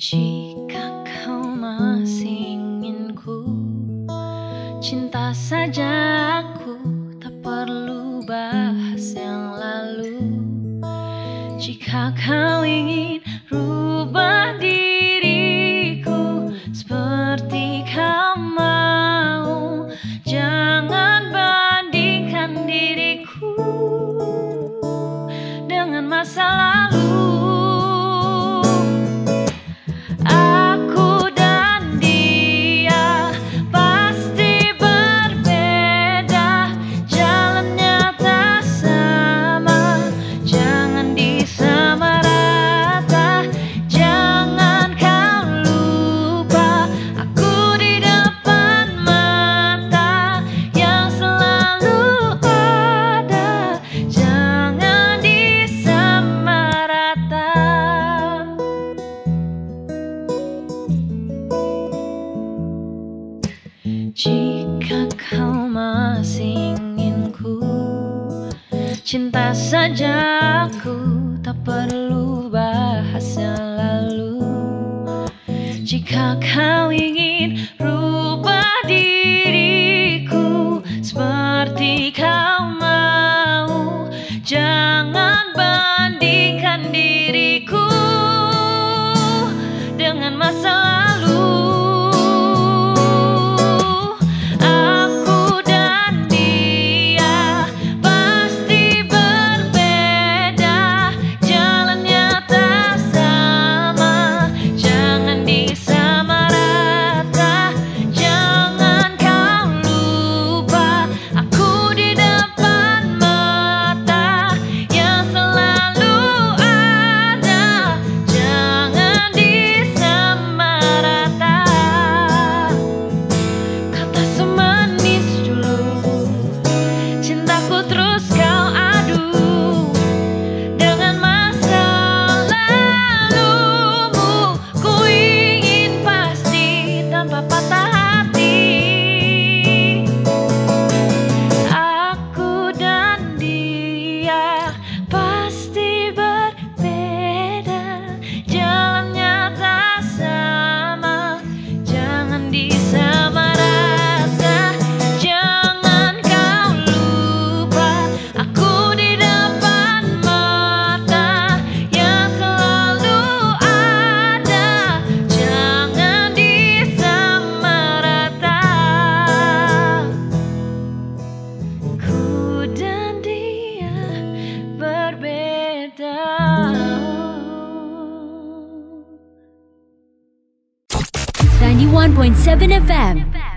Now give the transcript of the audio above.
Jika kau masih ingin ku cinta saja aku, tak perlu bahas yang lalu. Jika kau ingin rubah diriku seperti kau mau, jangan bandingkan diriku dengan masa lalu. Aku dan dia pasti berbeda, jalannya tak sama, jangan disamarata. Jangan kau lupa aku di depan mata yang selalu ada, jangan disamarata. Jika kau masih ingin ku cinta saja aku, tak perlu bahas yang lalu. Jika kau ingin rubah diriku seperti kau mau, jangan bandingkan diriku dengan masa lalu. Point 7 FM